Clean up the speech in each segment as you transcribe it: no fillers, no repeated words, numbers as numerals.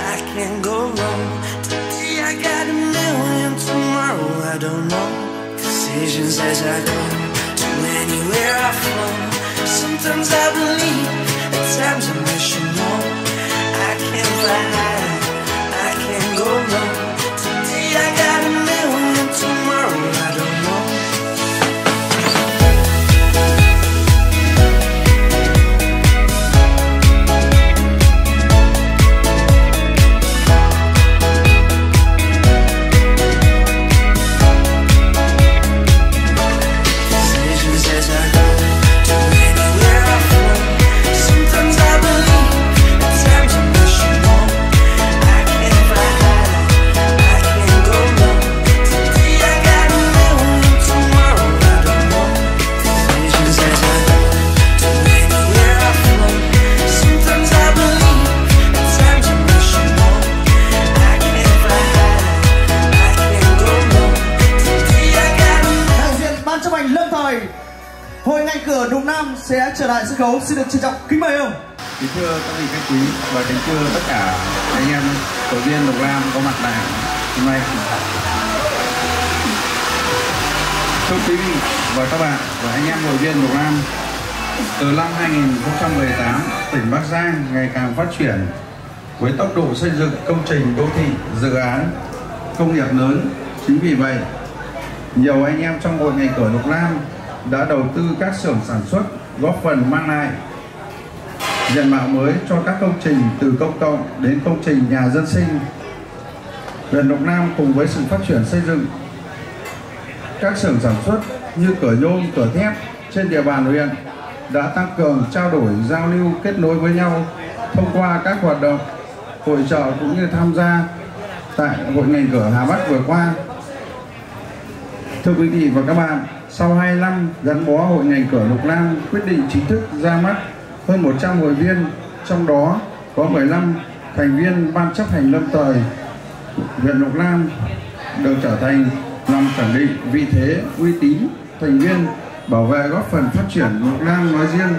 I can't go wrong. Today I got a million, tomorrow I don't know. Decisions as I go to anywhere I flow. Sometimes I believe, at times I wish you know. I can't fly high, I can't go wrong. Today I got a million, tomorrow I don't know. Hội ngành cửa Lục Nam sẽ trở lại sân khấu, xin được trân trọng kính mời ông. Kính thưa các vị khách quý và kính thưa tất cả anh em hội viên Lục Nam có mặt tại hôm nay. Thưa quý vị và các bạn và anh em hội viên Lục Nam, từ năm 2018, tỉnh Bắc Giang ngày càng phát triển với tốc độ xây dựng công trình đô thị, dự án công nghiệp lớn. Chính vì vậy, nhiều anh em trong hội ngành cửa Lục Nam đã đầu tư các xưởng sản xuất, góp phần mang lại diện mạo mới cho các công trình từ công cộng đến công trình nhà dân sinh. Huyện Lục Nam cùng với sự phát triển xây dựng các xưởng sản xuất như cửa nhôm, cửa thép trên địa bàn huyện đã tăng cường trao đổi, giao lưu, kết nối với nhau thông qua các hoạt động hội chợ cũng như tham gia tại hội ngành cửa Hà Bắc vừa qua. Thưa quý vị và các bạn, sau 2 năm gắn bó, hội ngành cửa Lục Nam quyết định chính thức ra mắt hơn 100 hội viên, trong đó có 15 thành viên ban chấp hành lâm thời huyện Lục Nam được trở thành làm khẳng định vị thế, uy tín thành viên bảo vệ góp phần phát triển Lục Nam nói riêng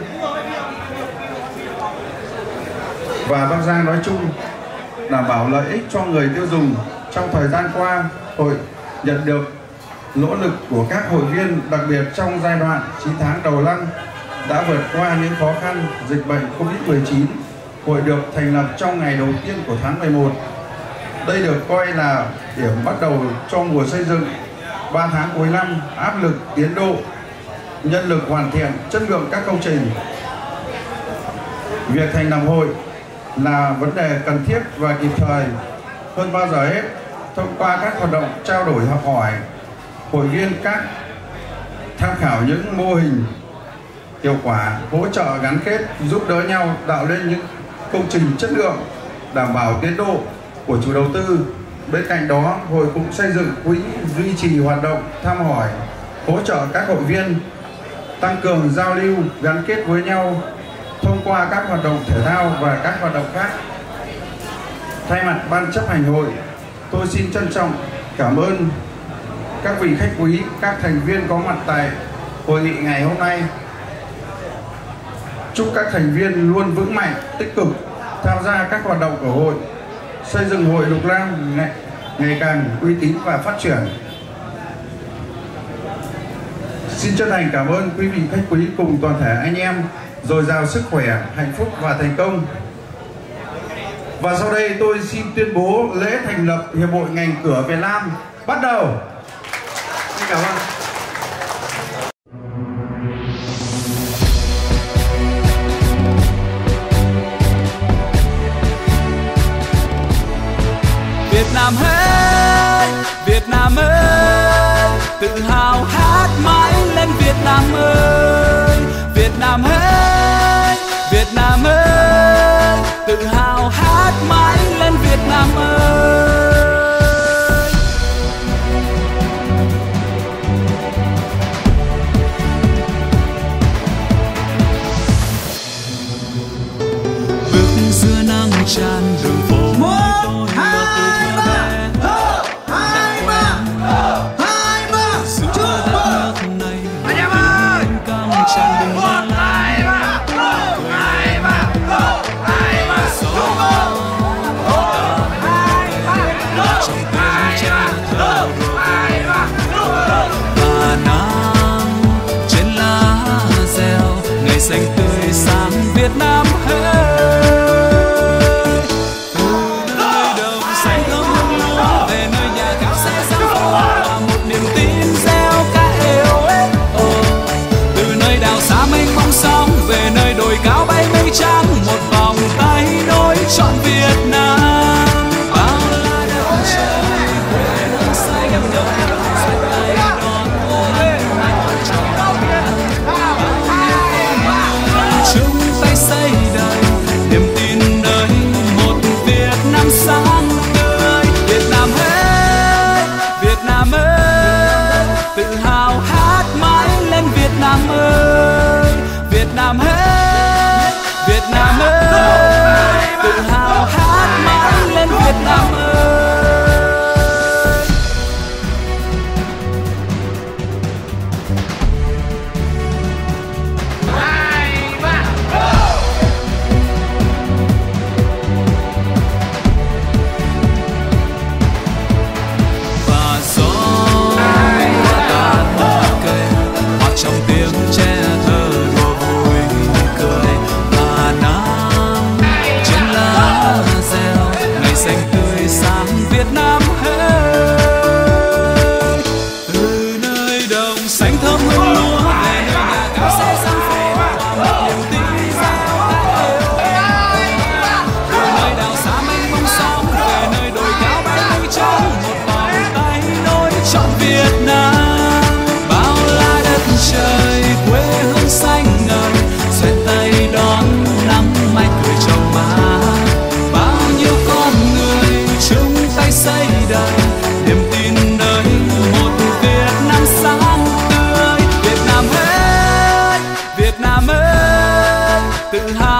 và Bắc Giang nói chung, đảm bảo lợi ích cho người tiêu dùng. Trong thời gian qua, hội nhận được nỗ lực của các hội viên, đặc biệt trong giai đoạn 9 tháng đầu năm đã vượt qua những khó khăn dịch bệnh Covid-19. Hội được thành lập trong ngày đầu tiên của tháng 11. Đây được coi là điểm bắt đầu cho mùa xây dựng. 3 tháng cuối năm, áp lực tiến độ, nhân lực hoàn thiện chất lượng các công trình. Việc thành lập hội là vấn đề cần thiết và kịp thời hơn bao giờ hết. Thông qua các hoạt động trao đổi học hỏi, hội viên các tham khảo những mô hình hiệu quả, hỗ trợ gắn kết, giúp đỡ nhau tạo nên những công trình chất lượng, đảm bảo tiến độ của chủ đầu tư. Bên cạnh đó, hội cũng xây dựng quỹ duy trì hoạt động thăm hỏi, hỗ trợ các hội viên, tăng cường giao lưu, gắn kết với nhau thông qua các hoạt động thể thao và các hoạt động khác. Thay mặt ban chấp hành hội, tôi xin trân trọng cảm ơn các vị khách quý, các thành viên có mặt tại hội nghị ngày hôm nay. Chúc các thành viên luôn vững mạnh, tích cực tham gia các hoạt động của hội, xây dựng hội Lục Nam ngày càng uy tín và phát triển. Xin chân thành cảm ơn quý vị khách quý cùng toàn thể anh em, dồi dào sức khỏe, hạnh phúc và thành công. Và sau đây tôi xin tuyên bố lễ thành lập Hiệp hội ngành cửa Việt Nam bắt đầu. Xin cảm ơn. Việt Nam ơi, Việt Nam ơi, tự hào hát mãi lên Việt Nam ơi, Việt Nam ơi, Việt Nam ơi, tự hào hát mãi lên Việt Nam ơi. Bước giữa nắng tràn đường phố. tự hào